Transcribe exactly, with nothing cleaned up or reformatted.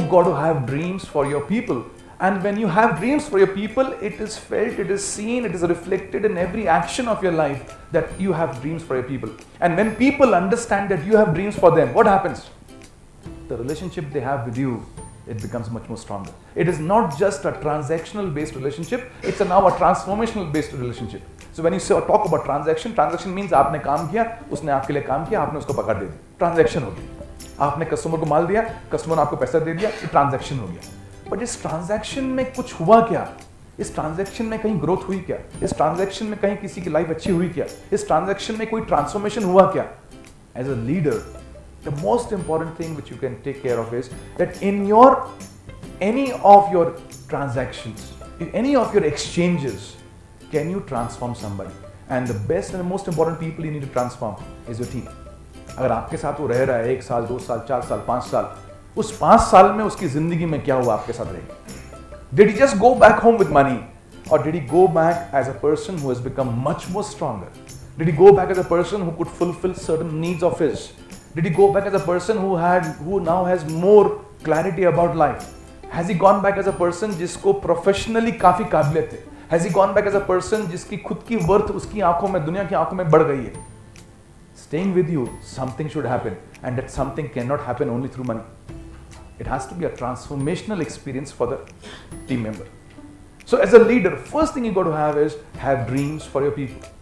got to have dreams for your people. And when you have dreams for your people, it is felt, it is seen, it is reflected in every action of your life that you have dreams for your people. And when people understand that you have dreams for them, what happens? The relationship they have with you, it becomes much more stronger. It is not just a transactional based relationship, it's a now a transformational based relationship. So when you say, talk about transaction, transaction means आपने काम किया, उसने आपके लिए काम किया, आपने उसको पकड़ दे दी, ट्रांजैक्शन हो गया. आपने कस्टमर को माल दिया, कस्टमर ने आपको पैसा दे दिया, ये ट्रांजैक्शन हो गया. बट इस ट्रांजैक्शन में कुछ हुआ क्या? इस ट्रांजैक्शन में कहीं ग्रोथ हुई क्या? इस ट्रांजैक्शन में कहीं किसी की लाइफ अच्छी हुई क्या? इस ट्रांजैक्शन में कोई ट्रांसफॉर्मेशन हुआ क्या? As a leader, the most important thing which you can take care of is that in your any of your transactions, in any of your exchanges, can you transform somebody? And the best and the most important people you need to transform is your team. अगर आपके साथ वो रह रहा है एक साल, दो साल, चार साल, पांच साल, उस पांच साल में उसकी जिंदगी में क्या हुआ आपके साथ रहेगा? Did he just go back home with money, or did he go back as a person who has become much more stronger? Did he go back as a person who could fulfill certain needs of his? Did he go back as a person who had, who now has more clarity about life? Has he gone back as a person जिसको professionally काफी काबिलियत है? Has he gone back as a person जिसकी खुद की worth उसकी आंखों में, दुनिया की आंखों में बढ़ गई है? Staying with you, something should happen, and that something cannot happen only through money. It has to be a transformational experience for the team member. So as a leader, first thing you got to have is have dreams for your people.